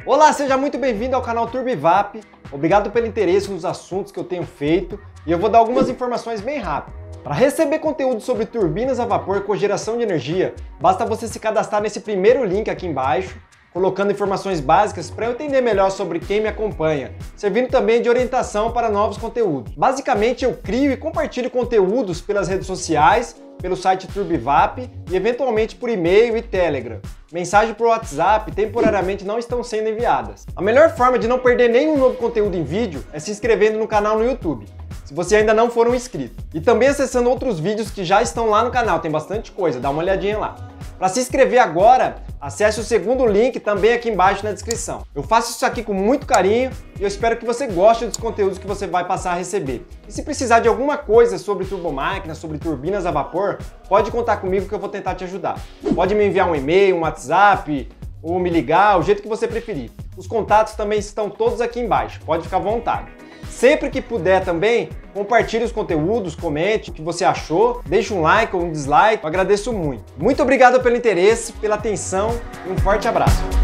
Olá, seja muito bem-vindo ao canal Turbivap. Obrigado pelo interesse nos assuntos que eu tenho feito e eu vou dar algumas informações bem rápido. Para receber conteúdo sobre turbinas a vapor e cogeração de energia, basta você se cadastrar nesse primeiro link aqui embaixo, colocando informações básicas para eu entender melhor sobre quem me acompanha, servindo também de orientação para novos conteúdos. Basicamente, eu crio e compartilho conteúdos pelas redes sociais, pelo site Turbivap e eventualmente por e-mail e Telegram. Mensagem por WhatsApp temporariamente não estão sendo enviadas. A melhor forma de não perder nenhum novo conteúdo em vídeo é se inscrevendo no canal no YouTube, se você ainda não for um inscrito. E também acessando outros vídeos que já estão lá no canal, tem bastante coisa, dá uma olhadinha lá. Para se inscrever agora, acesse o segundo link também aqui embaixo na descrição. Eu faço isso aqui com muito carinho e eu espero que você goste dos conteúdos que você vai passar a receber. E se precisar de alguma coisa sobre turbomáquinas, sobre turbinas a vapor, pode contar comigo que eu vou tentar te ajudar. Pode me enviar um e-mail, um WhatsApp, ou me ligar, o jeito que você preferir. Os contatos também estão todos aqui embaixo, pode ficar à vontade. Sempre que puder também, compartilhe os conteúdos, comente o que você achou, deixe um like ou um dislike, eu agradeço muito. Muito obrigado pelo interesse, pela atenção e um forte abraço.